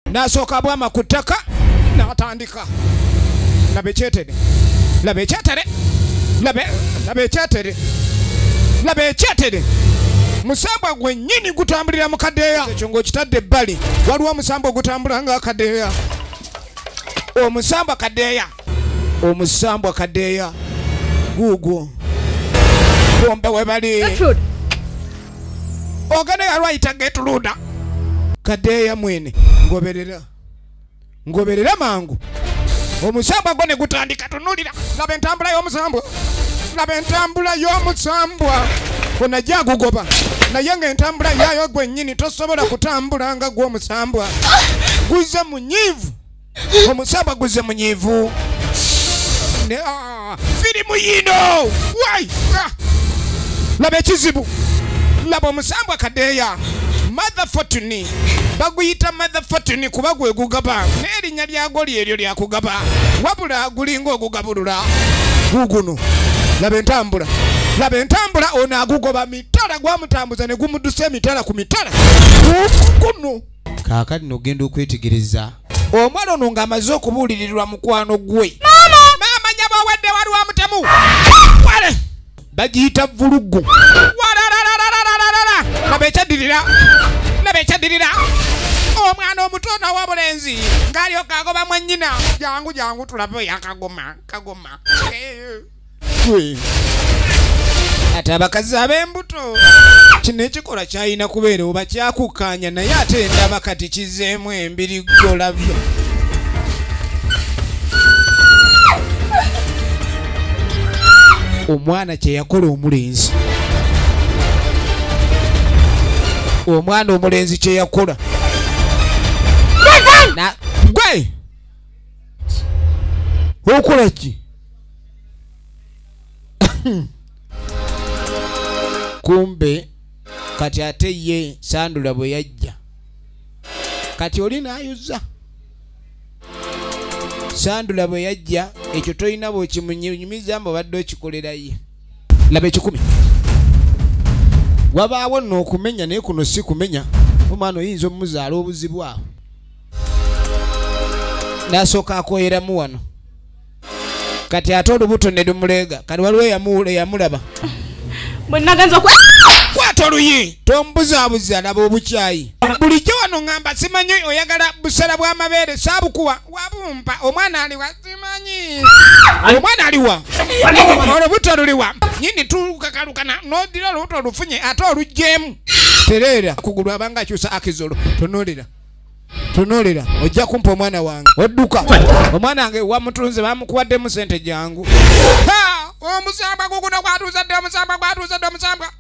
Nasooka bwama ku ttaka n'atandika. Laba ekyetere. Laba ekyetere. Laba ekyetere. Laba ekyetere. Musamba gwe nnyini gutambulira mu kadeeya. Ekyo ng'okitadde ebbali. Waliwo omusamba ogutambula nga akadeeya. Omusamba kadeeya. Omusamba kadeeya. Guugwo. Bombe we bali. Ogane yalwayita Getruda. Kadeeya mwene. Ngoberera mangu. Omusamba gwo ne gutandika tunulira. Laba entambula y'omusambwa. Laba entambula y'omusambwa. Kona jagugoba. Naye ng'entambula yayo gwe nnyini tosobola kutambula nga gw'omusambwa. Guze munyiivu. Omusambwa guze munyiivu. Firimu yino. Wai. Laba ekizibu. Laba omusambwa kadeeya. Mother Fortune. Baguyita Mother Fortune kuba gwe gugaba. N'erinnya lyagwo lyeryo lyakugaba. Wabula gulinga ogugabulula. Guguno. Laba entambula. Laba entambula ono agugoba mitala gwamutambuza ne gumudduse emitala ku mitala. Guno. Kaakati n'ogenda okwetegereza. Omwana ono ng'amaze okubuulirirwa mukwano gwe. Maama nyaba wadde waliwo amutemu. Wale. Bagiyita vulugu. Laba ekyadirira. Laba ekyadirira. Omwana omutono w'obulenzi ng'alyoka agoba mwannyina. Jangu tulabe yakagoma. Kagoma. Ate abakazi ab'embuto kino ekikola kyalina kubeera oba kyakukkaanya naye ate ndaba kati kizeemu embirigo labyo. Omwana kye yakola omulenzi. Omwana omulenzi kye yakola. Gwe! Okola ki? Kumbe kati ate ye Sandula bwe yajja. Kati oli n'ayuza. Sandula bwe yajja ekyo tolina bw'okimunyumiza mbu obadde okikolera ye. Laba ekikumi. Wabaawo nno okumenya naye kuno si kumenya. Omwana oyinza omuzaala obuzibu awo. N'asooka akoyeramu wano. Kati ate olubuto ne lumuleega. Kati waliwo eyamulaba. Bwe nagenza kwata oluyi tombuzaabuza laba obukyayi. Bulijjo wano ngamba simanyi oyagala busala bw'amabeere saabukuwa wabumpa omwana aliwa simanyi. Omwana aliwa. Olubuto luliwa. Nyini tukakalukana n'odira olubuto olufunye ate olugjeemu. Tereera kugulu abanga akyusa akizolo. Tunulira ojja kumpa omwana wange. Odduka. Omwana wange wamutunze bamukuwaddemu sente jangu. Omusamba guguno gwatuuzadde omusamba gwatuuzadde omusamba.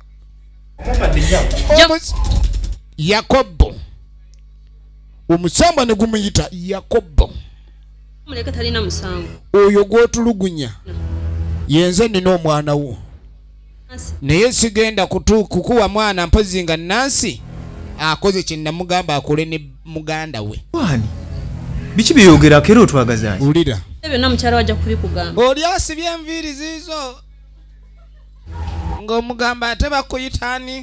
Yakobo. Omusamba ne gumuyita Yakobo. Muleke talina musango. Oyo gw'otulugunya. Yenze nina omwana wo. Naye sigenda kukuwa mwana mpozi nga Nansi akoze kye namugamba akole ne muganda we. Wani? Biki byogera kero twagazaani? Ulira. Byonna mukyala wajja kubikugamba. Oli asibye enviiri ziizo. Ng'omugamba ate bakuyitaani.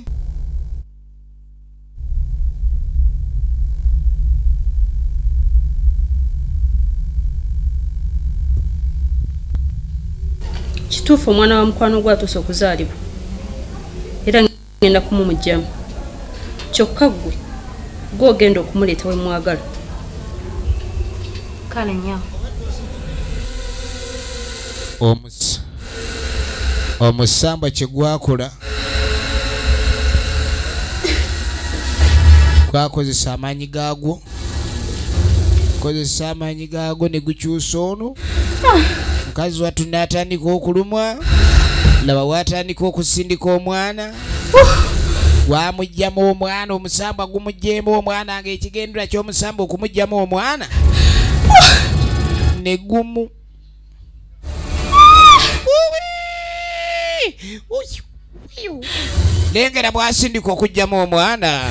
Kituufu omwana wa mukwano gwe atuuse okuzaalibwa. Era ngenda kumumugyamu. Kyokka gwe ogenda okumuleeta we mwagala. Kale nnyo. Omusamba kye gwakola gwakozesa amaanyi gaagwo. Kozesa amaanyi gaagwo ne gukyusa ono. Mukazi wattu n'atandika okulumwa. Laba watandika okusindika omwana. Wamugyamu omwana omusamba gumugjeemu omwana ng'ekigendera ky'omusamba okumugyamu omwana ne gumu. Lengera bwasindika okugyamu omwana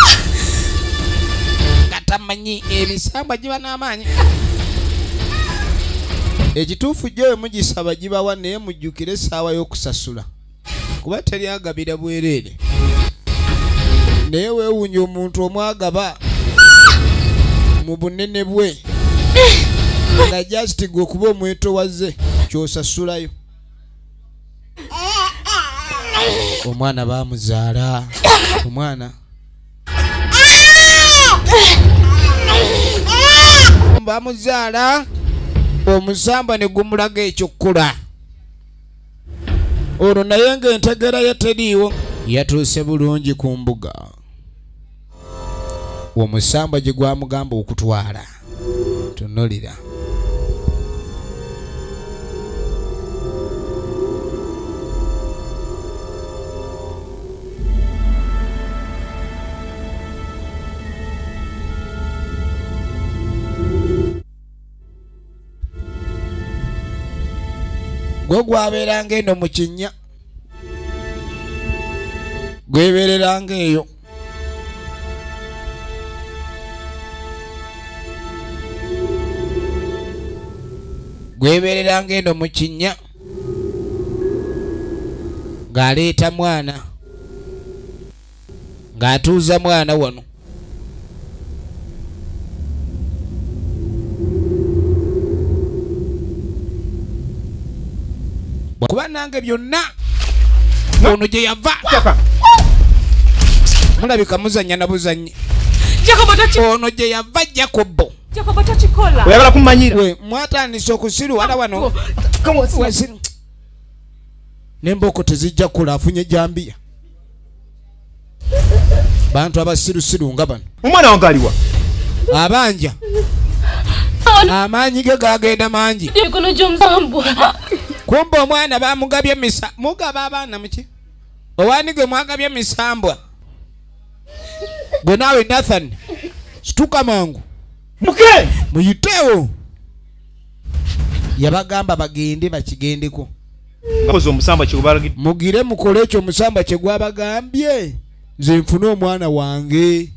nga tamanyi emisamba giba n'amaanyi. Ekituufu gye we mugisaba gibawa naye mujjukire essaawa y'okusasula kuba teryagabira bwereere. Naye weewuunya omuntu omwagaba mu bunene bwe nga just gwe kuba omweto waze kyosasulayo. Omwana bamuzaala omwana bamuzaala omusamba ne gumulaga ekyokkula. Olwo naye ng'entegera ye teriiwo yatuuse bulungi ku mbuga. Omusamba gye gwamugamba okutwala tunulira. Gwe gwabeeranga eno mu kinnya gwebeereranga eyo. Gwebeereranga eno mu kinnya ng'aleeta mwana ng'atuuza mwana wano. Kuba nange byonna ono gye yava mulabika muzannya na buzannyi. Ono gye yava Jacobo. Oyagala kumanyira we mwatandise okusiru wala wano n'emboko tezijja kula afunye jambiya. Bantu abasirusiru nga bano. omwana wange aliwa Abanja amaanyi ge gagenda mangi. Kumbe omwana bamugabye misa mugaba abaana muki owani gwe mwagabye misambwa. Gwe naawe Nathan situka mangu muke muyiteewo. Yabagamba bagende bakigendeko ngakoze omusamba kikubalagidde mugire mukole ekyo omusamba kye gwabagambye nze nfune omwana wange.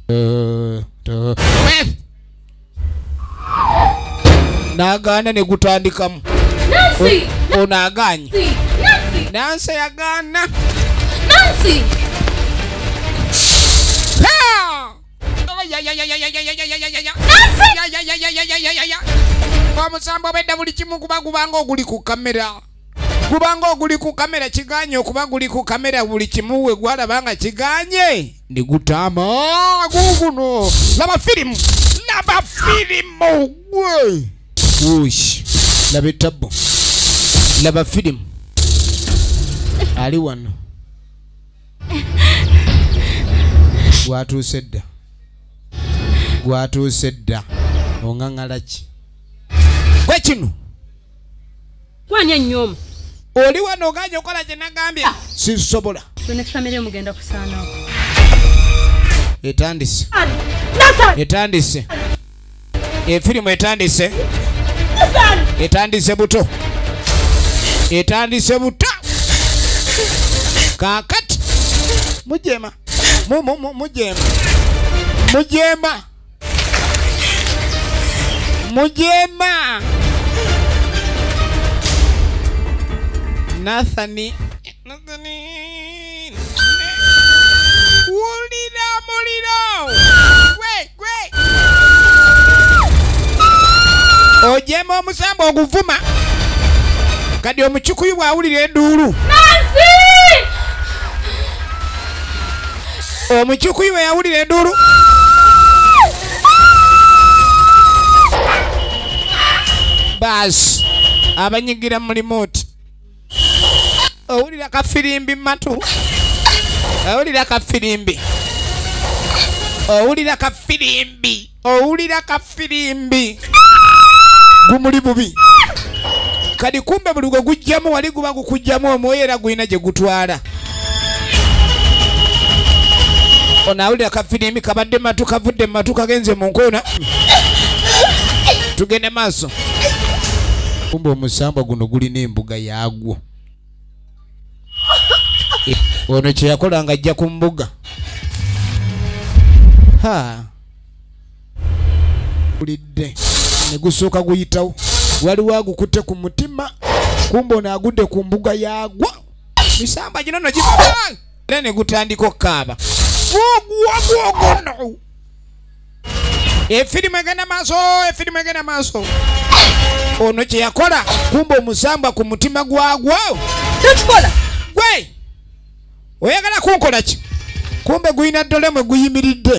N'agaana ne gutandikamu. Ono aganye. Nansi yagaana. Omusamba obedda buli kimu kuba gubanga oguli ku kamera. Gubanga oguli ku kamera kiganye okuba guli ku kamera buli kimu we gwalabanga kiganye ne gutama guguno. Laba firimu gwe. Ush. Laba etabo. Laba firimu. Ali wano. Gwatuuse dda. Ongangala ki? Gwe kino. Wanya nnyo. Oli wano oganye okola kye nagambye. Sisobola. Bwe family omugenda kusaanawo. Etandise. Etandise. Firimu etandise. Etandise buto. Etandise buto. Kakati. Mujema. Mujema. Nathani. Wulira muliro. Gwe. Ojema omusamba oguvuma. Kadi omukyukuyu bwawulira enduulu. Omukyukuyu we yawulira enduulu. Basi abanyigira mu remote. Owulira kafirimbi matu. Owulira kafirimbi. Gumuli bubi. Kadi kumbe buli gwe gujjamu wali guba gukujjamu omwoyo era guyina gye gutwala. Ono awulira kafirimbi kabadde matu kavudde matu kagenze mu nkoona. Tugende maaso. Kumbe omusamba guno gulina embuga yaagwo. Ono kye yakola nga ajja ku mbuga. Bulidde ne gusooka guyitawo. Waliwo agukutte ku mutima. Kumbe ono agudde ku mbuga yaagwo. Misamba gino no gifa. Era ne gutandika okkaaba. Ogwono. Efirimu egenda maaso. Ono kye yakola kumba omusamba ku mutima gwagwo. Tekikola. Gwe oyagala kunkola ki? Kumbe guyina ddole mwe guyimiridde.